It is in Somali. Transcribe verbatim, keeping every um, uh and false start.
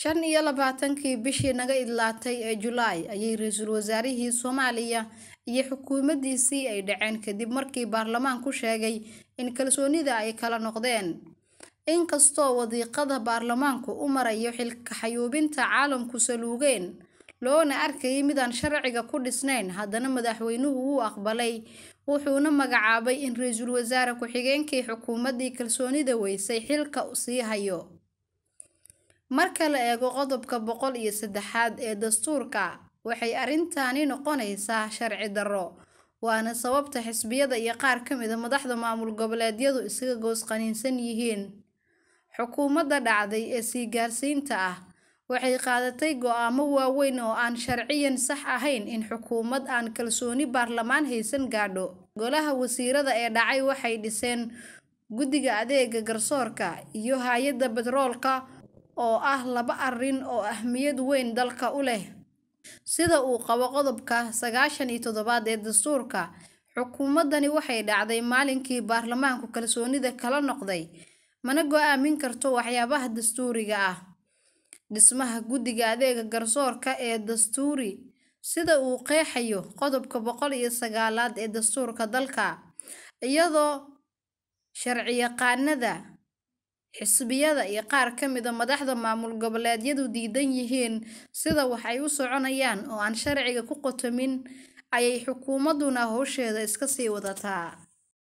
shan iyo labaatankii bishii naga idlaatay ee July ayay ra'iisul wasaarihii Soomaaliya iyo xukuumaddiisii ay dhaceen kadib markii baarlamaanku sheegay in kalsoonida ay kala noqdeen. Inkastoo wadiiqada baarlamaanku u marayo xilka xayuubinta caalamku saluugeen loona arkayay midaan sharciga ku dhisnayn, haddana madaxweynuhu wuu aqbalay wuxuuna magacaabay in ra'iisul wasaare ku-xigeenkii xukuumaddii kalsoonida weysay xilka sii hayo. Marka la eego qodobka boqol iyo saddexaad ee dastuurka, waxay arrintani noqonaysaa sharci darro, waana sababta xisbiyada iyo qaar ka mid ah madaxda maamul goboleedyadu isaga goos qaniinsan yihiin. Xukuumadda dhacday ee sii gaarsiinta ah waxay qaadatay go'aamo waaweyn oo aan sharciyan sax ahayn in xukuumad aan kalsooni baarlamaan haysan gaadho. Golaha wasiirada ee dhacay waxay dhiseen guddiga adeega garsoorka iyo hay'adda batroolka oo ah laba arrin oo ahmiyad weyn dalka u leh. Sida uu qabo qodobka sagaashan iyo toddobaad ee dastuurka, xukuumaddani waxay dhacday maalinkii baarlamaanku kalsoonida kala noqday, mana go'aamin karto waxyaabaha dastuuriga ah. Dhismaha guddiga adeega garsoorka ee dastuuri sida uu qeexayo qodobka boqol iyo sagaalaad ee dastuurka dalka, iyadoo sharciyaqaanada, xisbiyada iyo qaar ka mid ah madaxda maamul goboleedyadu diidan yihiin sida wax ay u soconayaan oo aan sharciga ku qotomin, ayay xukuumadduna hawsheeda iska sii wadataa.